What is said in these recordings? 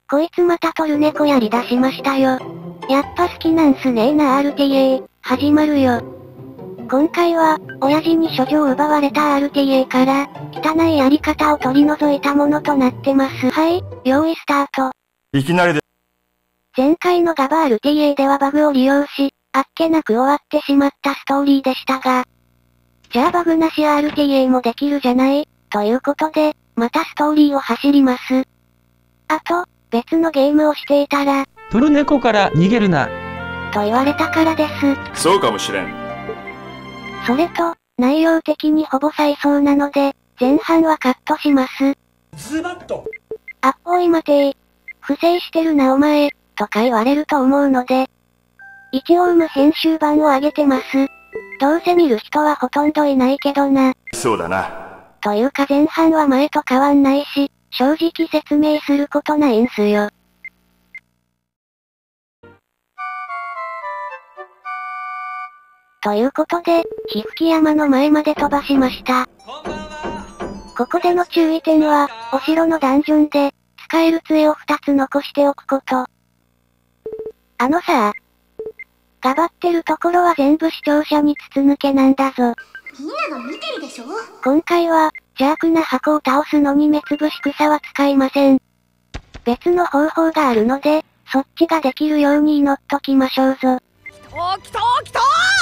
こいつまたトルネコやり出しましたよ。やっぱ好きなんすねーな RTA、始まるよ。今回は、親父に処女を奪われた RTA から、汚いやり方を取り除いたものとなってます。はい、用意スタート。 いきなりで。 前回のガバ RTA ではバグを利用し、あっけなく終わってしまったストーリーでしたが、じゃあバグなし RTA もできるじゃない、ということで、またストーリーを走ります。あと、別のゲームをしていたら、 トルネコから逃げるな。 と言われたからです。 そうかもしれん。 それと、内容的にほぼ再走なので、前半はカットします。 ズバッと。 あっおい待てー。不正してるなお前、とか言われると思うので、一応無編集版を上げてます。どうせ見る人はほとんどいないけどな。 そうだな。 というか前半は前と変わんないし、正直説明することないんすよ。ということで、火吹山の前まで飛ばしました。ここでの注意点は、お城のダンジョンで、使える杖を2つ残しておくこと。あのさ、がばってるところは全部視聴者に筒抜けなんだぞ。 みんなが見てるでしょ。 今回は、邪悪な箱を倒すのに目つぶし草は使いません。別の方法があるので、そっちができるように祈っときましょうぞ。 来た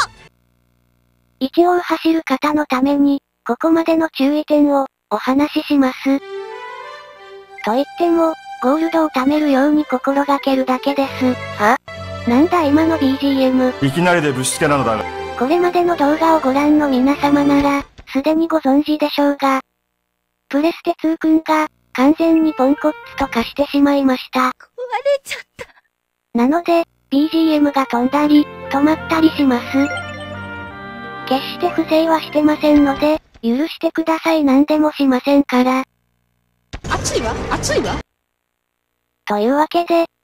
一応走る方のために、ここまでの注意点を、お話しします。と言っても、ゴールドを貯めるように心がけるだけです。は？なんだ今の BGM。 いきなりでぶしつけなのだが。 これまでの動画をご覧の皆様なら、すでにご存知でしょうが、プレステ2くんが、完全にポンコッツと化してしまいました。 壊れちゃった。 なので、BGM が飛んだり、止まったりします。決して不正はしてませんので、許してください。何でもしませんから。 熱いわというわけで、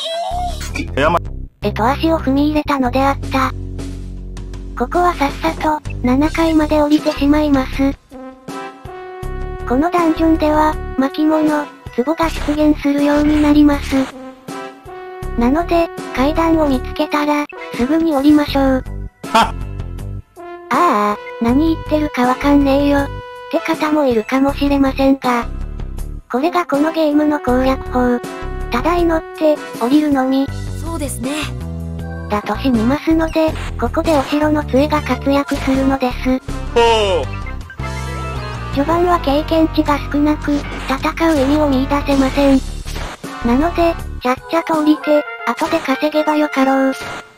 足を踏み入れたのであった。ここはさっさと、7階まで降りてしまいます。このダンジョンでは、巻物、壺が出現するようになります。なので、階段を見つけたら、すぐに降りましょう。何言ってるかわかんねえよ。って方もいるかもしれませんが。これがこのゲームの攻略法。ただ祈って、降りるのみ。 そうですね。 だとしみますので、ここでお城の杖が活躍するのです。序盤は経験値が少なく、戦う意味を見出せません。なので、ちゃっちゃと降りて、後で稼げばよかろう。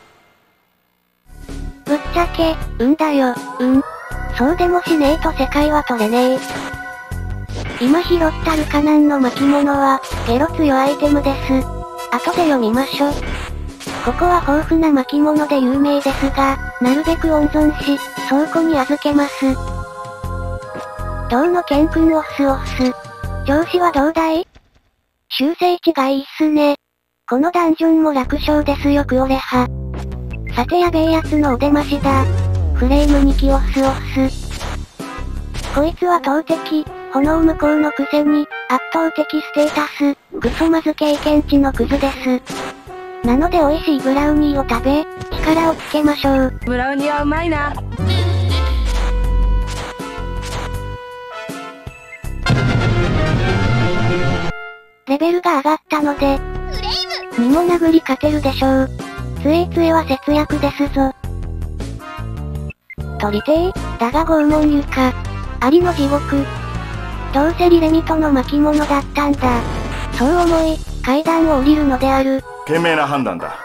ぶっちゃけ、だよ、そうでもしねえと世界は取れねえ。今拾ったルカナンの巻物は、ゲロ強アイテムです。後で読みましょ。ここは豊富な巻物で有名ですが、なるべく温存し、倉庫に預けます。銅の剣くんオフス。調子はどうだい？修正値がいいっすね。このダンジョンも楽勝ですよクオレハ。さてやべえやつのお出ましだ。フレーム2機オフス。こいつは投擲、炎無効のくせに、圧倒的ステータス、クソまず経験値のクズです。なので美味しいブラウニーを食べ、力をつけましょう。 ブラウニーはうまいな。 レベルが上がったので、身も殴り勝てるでしょう。つえつえは節約ですぞ。取りてー、だが拷問床。ありの地獄。どうせリレミトの巻物だったんだ。そう思い、階段を降りるのである。 賢明な判断だ。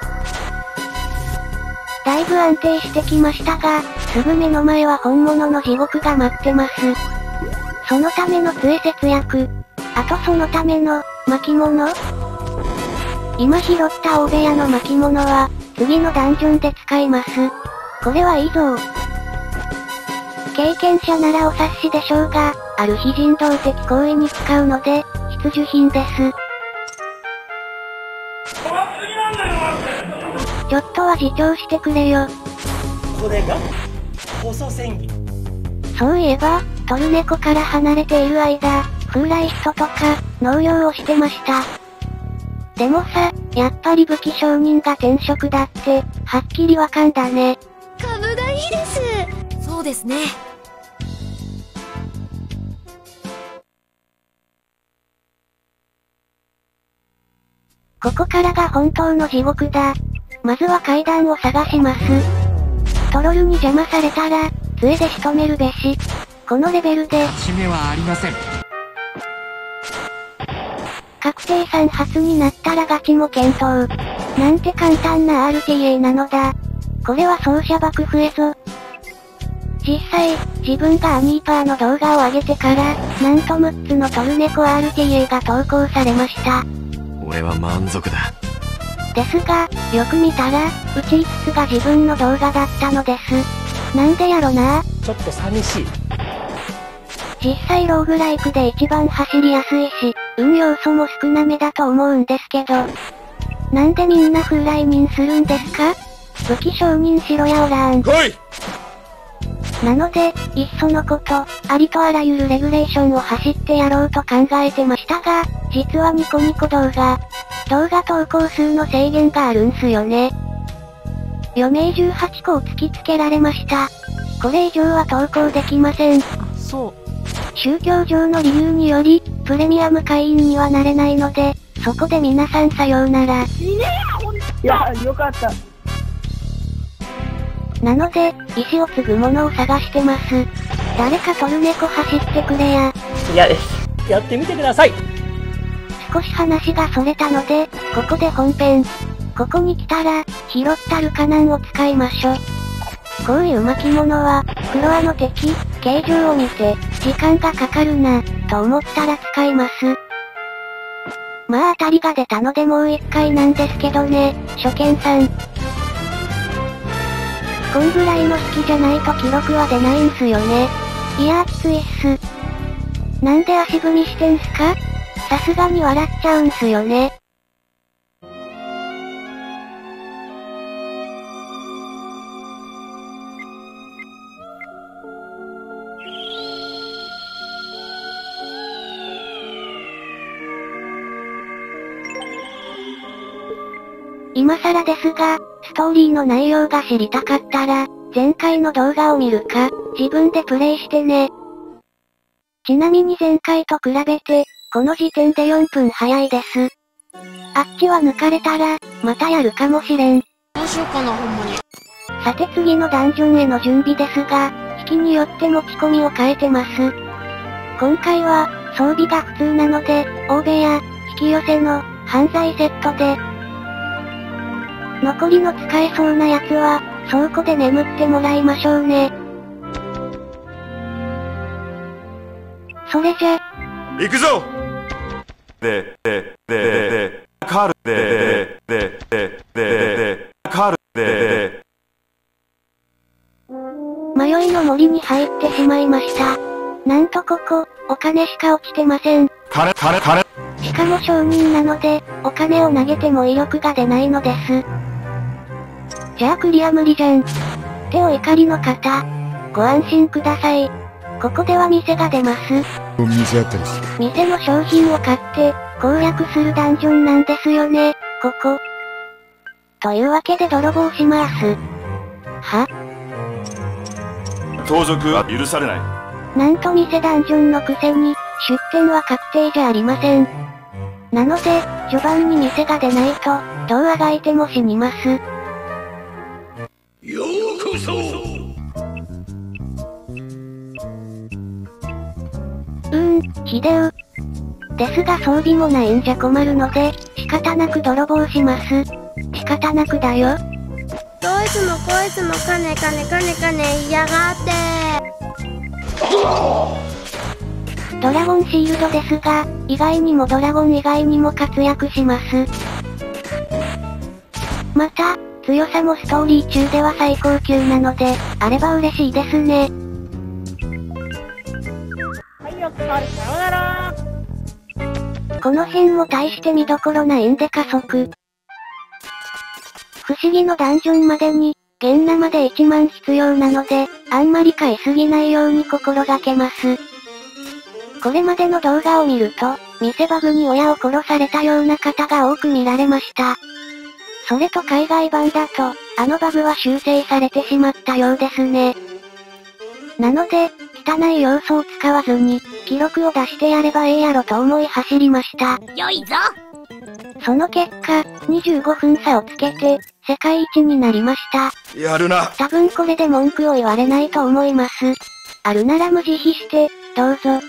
だいぶ安定してきましたが、すぐ目の前は本物の地獄が待ってます。そのための杖節約。あとそのための、巻物？今拾った大部屋の巻物は、次のダンジョンで使います。これはいいぞ。経験者ならお察しでしょうが、ある非人道的行為に使うので、必需品です。ちょっとは自重してくれよ。 これが細千切。 そういえば、トルネコから離れている間、風来人とか、農業をしてました。 でもさ、やっぱり武器商人が転職だって、はっきりわかんだね。 株がいいです。そうですね。 ここからが本当の地獄だ。まずは階段を探します。トロルに邪魔されたら、杖で仕留めるべし。このレベルで、 締めはありません。 確定3発になったらガチも検討。なんて簡単な RTA なのだ。これは奏者爆増えぞ。実際、自分がアニーパーの動画を上げてから、なんと6つのトルネコ RTA が投稿されました。 俺は満足だ。 ですが、よく見たら、うち5つが自分の動画だったのです。なんでやろな。 ちょっと寂しい。 実際ローグライクで一番走りやすいし、運要素も少なめだと思うんですけど。なんでみんな風来民するんですか？武器商人しろやおらん。 来い！ なので、いっそのこと、ありとあらゆるレギュレーションを走ってやろうと考えてましたが、実はニコニコ動画投稿数の制限があるんすよね。余命18個を突きつけられました。これ以上は投稿できません。 そう。 宗教上の理由により、プレミアム会員にはなれないので、そこで皆さんさようなら。 いや、よかった。 なので、石を継ぐものを探してます。誰かトルネコ走ってくれや。 嫌です。やってみてください。 少し話がそれたので、ここで本編。ここに来たら、拾ったルカナンを使いましょ。こういう巻物は、フロアの敵、形状を見て、時間がかかるな、と思ったら使います。まあ当たりが出たのでもう一回なんですけどね、初見さん。こんぐらいの引きじゃないと記録は出ないんすよね。いや、きついっす。なんで足踏みしてんすか？さすがに笑っちゃうんすよね。今更ですが、ストーリーの内容が知りたかったら、前回の動画を見るか、自分でプレイしてね。ちなみに前回と比べて、この時点で4分早いです。あっちは抜かれたら、またやるかもしれん。 どうしようかな、ほんまに。 さて次のダンジョンへの準備ですが、引きによって持ち込みを変えてます。今回は、装備が普通なので、大部屋、引き寄せの、犯罪セットで、残りの使えそうなやつは、倉庫で眠ってもらいましょうね。それじゃ、 行くぞ！カール、カール、 迷いの森に入ってしまいました。なんとここ、お金しか落ちてません。 金。 しかも商人なので、お金を投げても威力が出ないのです。じゃあクリア無理じゃん。ってお怒りの方、ご安心ください。ここでは店が出ます。店の商品を買って、攻略するダンジョンなんですよね、ここ。というわけで泥棒します。は？ 盗賊は許されない。 なんと店ダンジョンのくせに、出店は確定じゃありません。なので、序盤に店が出ないと、どうあがいても死にます。 ようこそ。 秀夫。ですが装備もないんじゃ困るので、仕方なく泥棒します。仕方なくだよ。 どいつもこいつも金言いやがって。 ドラゴンシールドですが、意外にもドラゴン以外にも活躍します。また、強さもストーリー中では最高級なので、あれば嬉しいですね。 はいよ、さよなら。 この辺も大して見どころないんで加速。不思議のダンジョンまでに、現生で1万必要なので、あんまり買いすぎないように心がけます。これまでの動画を見ると、 店バグに親を殺されたような方が多く見られました。それと海外版だと、あのバグは修正されてしまったようですね。なので、汚い要素を使わずに、記録を出してやればええやろと思い走りました。 よいぞ。 その結果、25分差をつけて、世界一になりました。 やるな。 多分これで文句を言われないと思います。あるなら無慈悲して、どうぞ。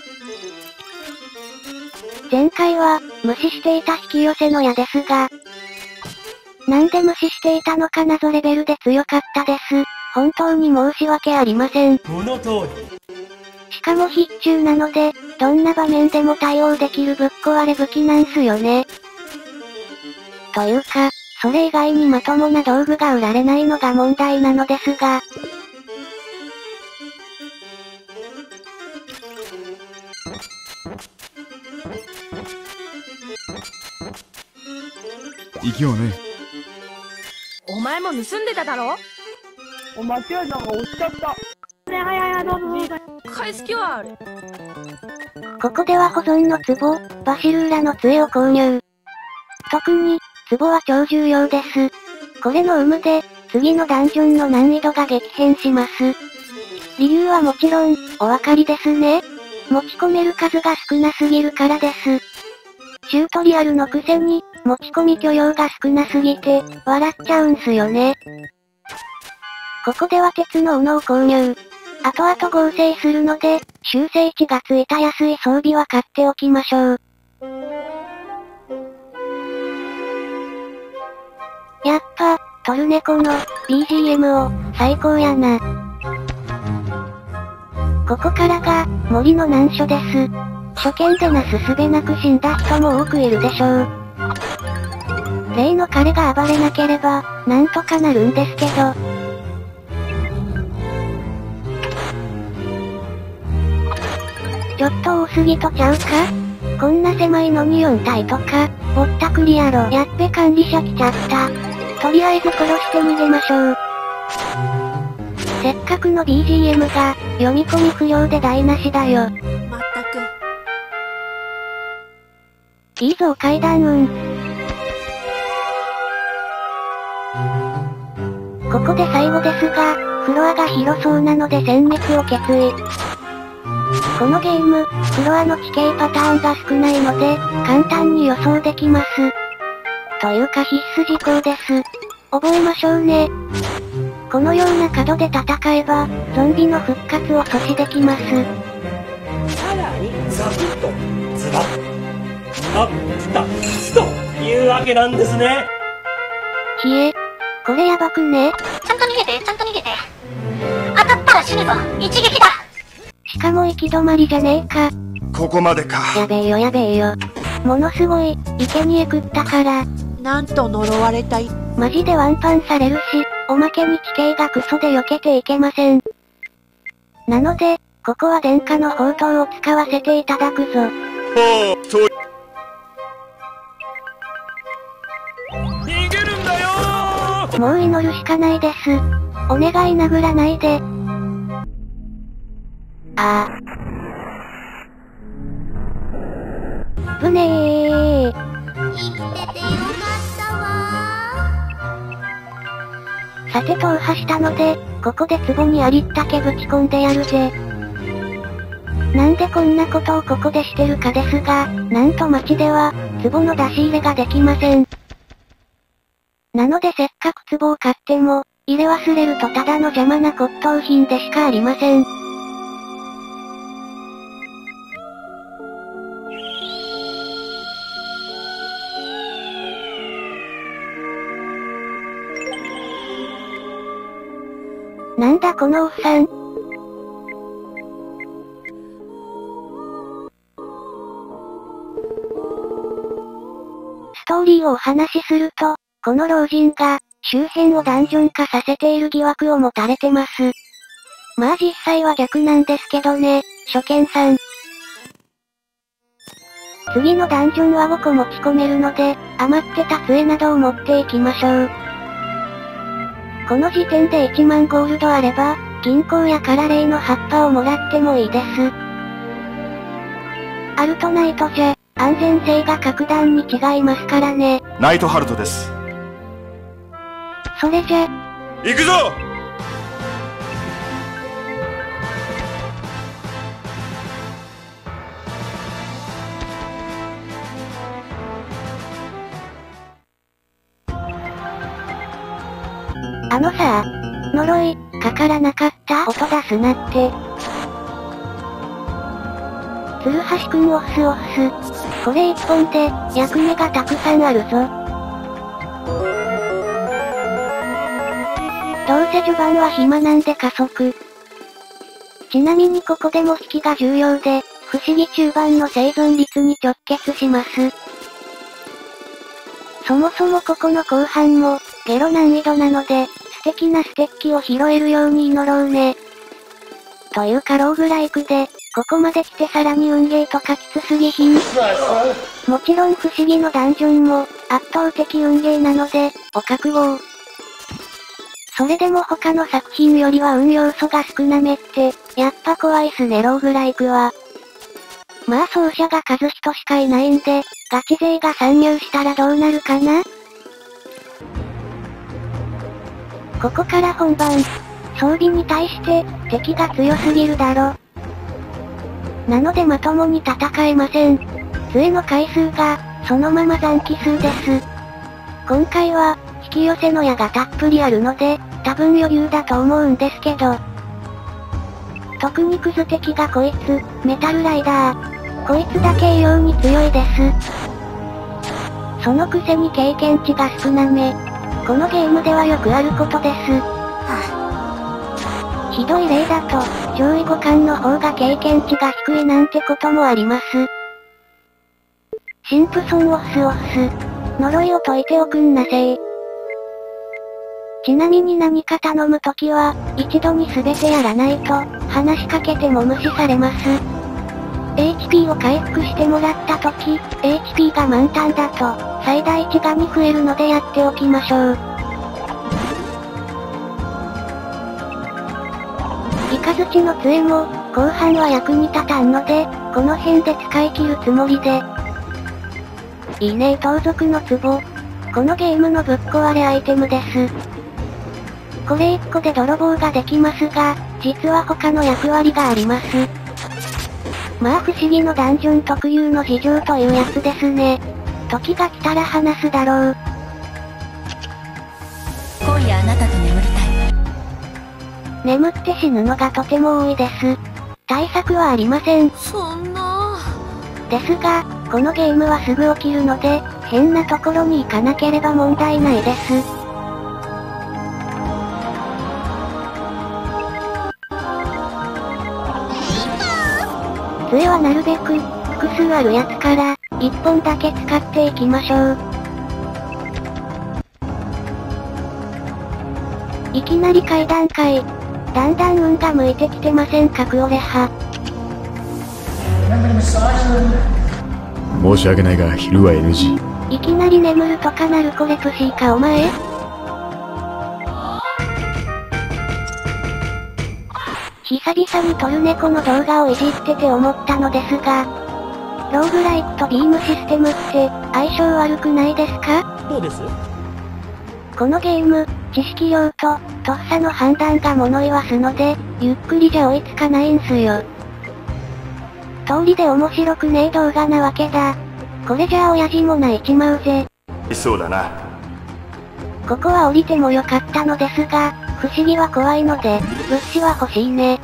前回は、無視していた引き寄せの矢ですが、なんで無視していたのか謎レベルで強かったです。本当に申し訳ありません。 この通り。 しかも必中なので、どんな場面でも対応できるぶっ壊れ武器なんすよね。というか、それ以外にまともな道具が売られないのが問題なのですが。 行きようね。 お前も盗んでただろ。 お、間違えたのが押しちゃった。はい、どうぞ。 返す気はある。 ここでは保存の壺、バシルーラの杖を購入。特に、壺は超重要です。これの有無で、次のダンジョンの難易度が激変します。理由はもちろん、お分かりですね。持ち込める数が少なすぎるからです。チュートリアルのくせに、持ち込み許容が少なすぎて、笑っちゃうんすよね。ここでは鉄の斧を購入。後々合成するので、修正値がついた安い装備は買っておきましょう。やっぱ、トルネコの BGM を最高やな。ここからが森の難所です。初見でなすすべなく死んだ人も多くいるでしょう。例の彼が暴れなければ、なんとかなるんですけど。ちょっと多すぎとちゃうか？こんな狭いのに4体とか、ぼったくりやろ。やっべ管理者来ちゃった。とりあえず殺して逃げましょう。せっかくの BGM が、読み込み不良で台無しだよ。 まったく。 いいぞ階段運。ここで最後ですが、フロアが広そうなので殲滅を決意。このゲーム、フロアの地形パターンが少ないので、簡単に予想できます。というか必須事項です。覚えましょうね。このような角で戦えば、ゾンビの復活を阻止できます。 さらに、ザクッと、ズバッ、真っ二つというわけなんですね。 ひえ、これやばくね？ ちゃんと逃げて、ちゃんと逃げて。当たったら死ぬぞ、一撃だ。 しかも行き止まりじゃねえか。 ここまでか。 やべえよやべえよ。ものすごい、生贄食ったから。 なんと呪われたい。 マジでワンパンされるし、おまけに地形がクソで避けていけません。なので、ここは殿下の宝刀を使わせていただくぞ。 そう。 逃げるんだよー。 もう祈るしかないです。お願い殴らないで。ああ。ぶねー。 生きててよかったわー。 さて踏破したので、ここで壺にありったけぶち込んでやるぜ。なんでこんなことをここでしてるかですが、なんと街では、壺の出し入れができません。なのでせっかく壺を買っても、入れ忘れるとただの邪魔な骨董品でしかありません。なんだこのおっさん。ストーリーをお話しすると、この老人が、周辺をダンジョン化させている疑惑を持たれてます。まあ実際は逆なんですけどね、初見さん。次のダンジョンは5個持ち込めるので、余ってた杖などを持っていきましょう。この時点で1万ゴールドあれば、銀行やカラレイの葉っぱをもらってもいいです。あるとないとじゃ、 安全性が格段に違いますからね。 ナイトハルトです。 それじゃ、 行くぞ。 あのさ、呪い、かからなかった音出すなって。鶴橋くんオスオス。これ一本で、役目がたくさんあるぞ。どうせ序盤は暇なんで加速。ちなみにここでも引きが重要で、不思議中盤の生存率に直結します。そもそもここの後半も、ゲロ難易度なので、素敵なステッキを拾えるように祈ろうね。というかローグライクで、ここまで来てさらに運ゲーとかきつすぎひん。もちろん不思議のダンジョンも、圧倒的運ゲーなので、お覚悟を。それでも他の作品よりは運要素が少なめって、やっぱ怖いっすねローグライクは。まあ奏者が和人しかいないんで、ガチ勢が参入したらどうなるかな？ここから本番。装備に対して、敵が強すぎるだろ。なのでまともに戦えません。杖の回数が、そのまま残機数です。今回は、引き寄せの矢がたっぷりあるので、多分余裕だと思うんですけど。特にクズ敵がこいつ、メタルライダー。こいつだけ異様に強いです。そのくせに経験値が少なめ。このゲームではよくあることです。ひどい例だと、上位互換の方が経験値が低いなんてこともあります。シンプソンオスオス。呪いを解いておくんなせい。ちなみに何か頼むときは、一度に全てやらないと、話しかけても無視されます。HP を回復してもらったとき、HP が満タンだと、最大値が2増えるのでやっておきましょう。イカズチの杖も、後半は役に立たんので、この辺で使い切るつもりで。いいね盗賊の壺。このゲームのぶっ壊れアイテムです。これ1個で泥棒ができますが、実は他の役割があります。まあ不思議のダンジョン特有の事情というやつですね。時が来たら話すだろう。 今夜あなたと眠りたい。 眠って死ぬのがとても多いです。対策はありません。 そんな。 ですが、このゲームはすぐ起きるので、変なところに行かなければ問題ないです。杖はなるべく、複数あるやつから、1本だけ使っていきましょう。いきなり階段階。だんだん運が向いてきてませんかクオレ派。 申し訳ないが昼は NG。 いきなり眠るとかナルコレプシーかお前。久々にトルネコの動画をいじってて思ったのですが、ローグライクとビームシステムって相性悪くないですか？ どうです？ このゲーム、知識量と、とっさの判断が物言わすので、ゆっくりじゃ追いつかないんすよ。通りで面白くねえ動画なわけだ。これじゃあ親父も泣いちまうぜ。 そうだな。 ここは降りてもよかったのですが、不思議は怖いので、物資は欲しいね。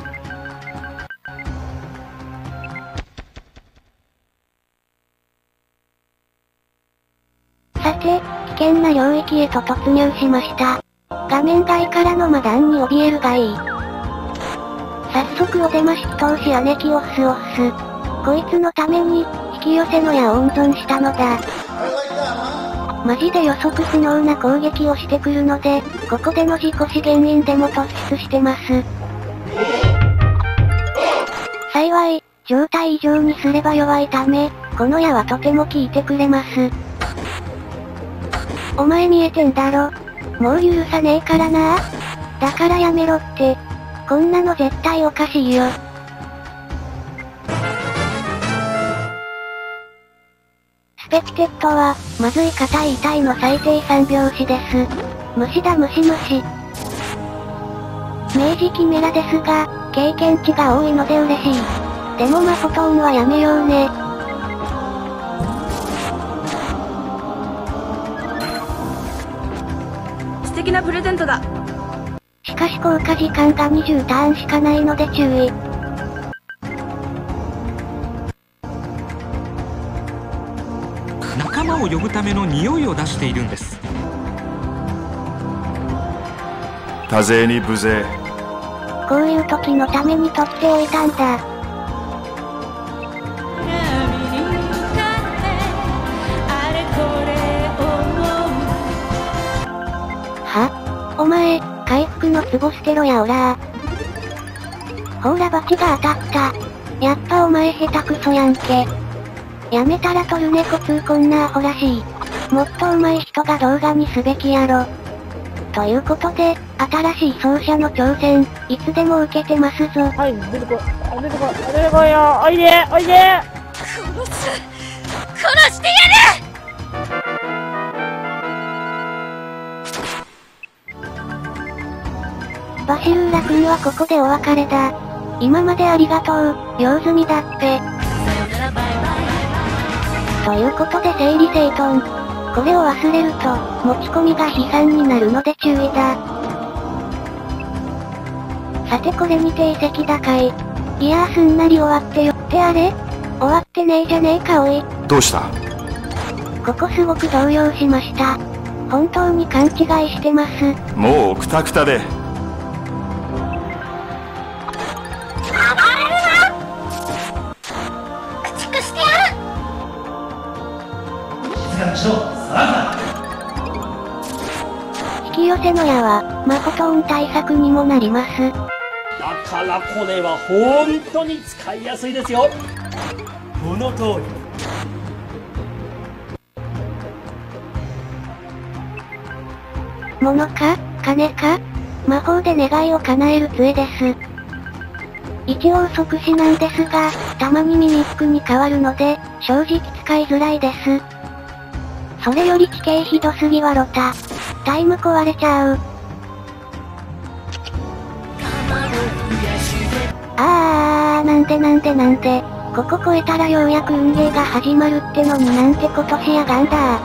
さて、危険な領域へと突入しました。画面外からの魔弾に怯えるがいい。早速お出まし祈祷し姉貴オスオス。こいつのために、引き寄せの矢を温存したのだ。マジで予測不能な攻撃をしてくるので、ここでの事故死原因でも突出してます。幸い、状態異常にすれば弱いため、この矢はとても効いてくれます。お前見えてんだろ。もう許さねえからな。だからやめろって。こんなの絶対おかしいよ。 ペクテッドは、まずい硬い痛いの最低3拍子です。虫だ虫虫。明治キメラですが、経験値が多いので嬉しい。でもマフトーンはやめようね。 素敵なプレゼントだ。 しかし効果時間が20ターンしかないので注意。 仲間を呼ぶための匂いを出しているんです。 多勢に無勢。 こういう時のために取っておいたんだ。は？お前、回復の壺捨てろやおらー。ほーらバチが当たった。やっぱお前下手くそやんけ。やめたらトルネコ2こんなアホらしい。もっと上手い人が動画にすべきやろ。ということで、新しい奏者の挑戦、いつでも受けてますぞ。 はい、出てこい。出てこい。出てこいよ。おいでおいで。 殺してやる。 バシルーラ君はここでお別れだ。今までありがとう、用済みだっぺ。ということで整理整頓。これを忘れると、持ち込みが悲惨になるので注意だ。さてこれにて遺跡だかい。いやーすんなり終わってよってあれ？終わってねえじゃねえかおい。 どうした？ ここすごく動揺しました。本当に勘違いしてます。 もうクタクタで。引き寄せの矢は、マフトーン対策にもなります。 だからこれは本当に使いやすいですよ。この通り。 物か金か魔法で願いを叶える杖です。一応即死なんですが、たまにミミックに変わるので、正直使いづらいです。それより地形ひどすぎわろた。タイム壊れちゃう。なんで、ここ超えたらようやく運ゲーが始まるってのになんてことしやがんだ。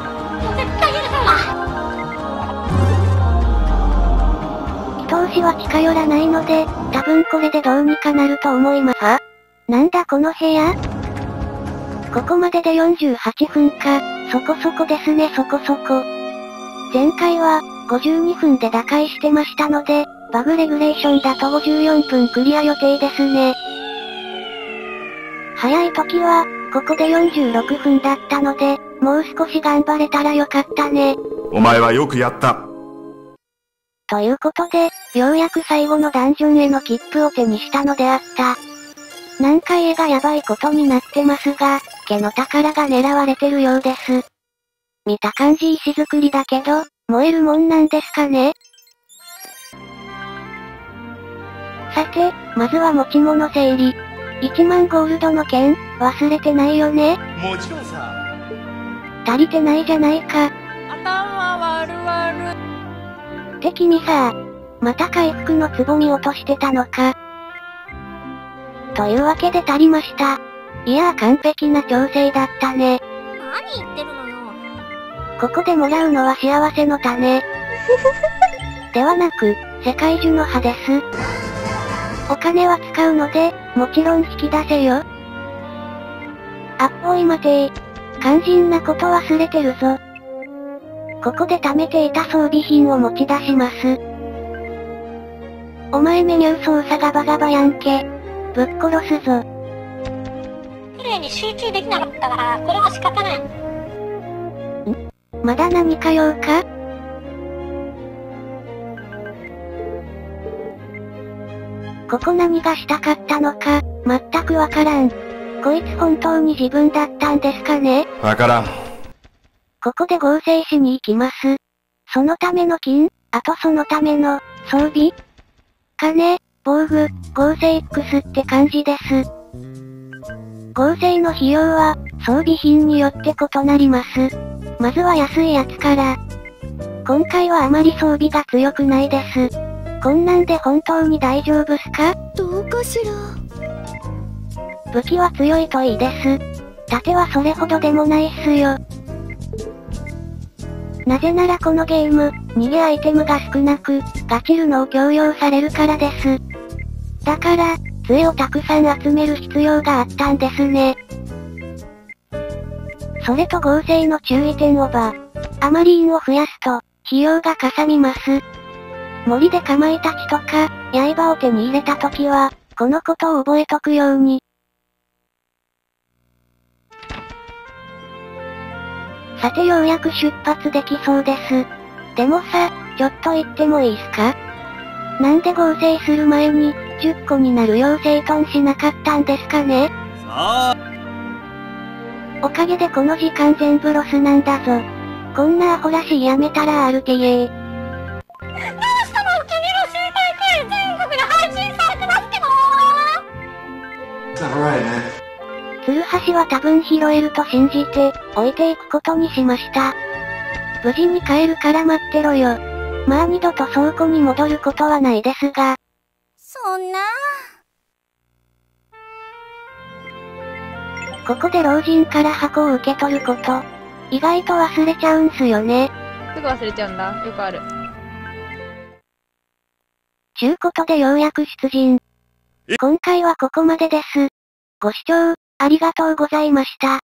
人押しは近寄らないので、多分これでどうにかなると思います。は？なんだこの部屋？ここまでで48分か、そこそこですねそこそこ。前回は、52分で打開してましたので、バグレギュレーションだと54分クリア予定ですね。早い時は、ここで46分だったので、もう少し頑張れたらよかったね。 お前はよくやった。 ということで、ようやく最後のダンジョンへの切符を手にしたのであった。なんか家がやばいことになってますが、家の宝が狙われてるようです。見た感じ石造りだけど、燃えるもんなんですかね？さて、まずは持ち物整理。1万ゴールドの剣、忘れてないよね？ もちろんさ。 足りてないじゃないか。 頭悪悪。 って君さ、また回復のつぼみ落としてたのか。というわけで足りました。いやー完璧な調整だったね。 何言ってるのよ。 ここでもらうのは幸せの種。ではなく、世界樹の葉です。お金は使うので、もちろん引き出せよ。おい待てー。肝心なこと忘れてるぞ。ここで貯めていた装備品を持ち出します。お前メニュー操作ガバガバやんけ。ぶっ殺すぞ。 綺麗に集中できなかったら、これは仕方ない。 まだ何か用か？ここ何がしたかったのか、全くわからん。こいつ本当に自分だったんですかね？ わからん。 ここで合成しに行きます。そのための金、あとそのための、装備？金、防具、合成 X って感じです。 合成の費用は、装備品によって異なります。まずは安いやつから。今回はあまり装備が強くないです。こんなんで本当に大丈夫っすか？ どうかしら。 武器は強いといいです。盾はそれほどでもないっすよ。なぜならこのゲーム、逃げアイテムが少なく、ガチルのを強要されるからです。だから、杖をたくさん集める必要があったんですね。それと合成の注意点をアマリーンを増やすと、費用がかさみます。森でかまいたちとか、刃を手に入れた時は、このことを覚えとくように。さてようやく出発できそうです。でもさ、ちょっと言ってもいいっすか？なんで合成する前に、10個になるよう整頓しなかったんですかね？おかげでこの時間全部ロスなんだぞ。こんなアホらしいやめたら RTA。 どうしたの？君の集大成全国で配信されてますけどツルハシは多分拾えると信じて、置いていくことにしました。無事に帰るから待ってろよ。まあ二度と倉庫に戻ることはないですが。 そんな。 ここで老人から箱を受け取ること。意外と忘れちゃうんすよね。 すぐ忘れちゃうんだ。よくある。 ちゅうことでようやく出陣。今回はここまでです。ご視聴、ありがとうございました。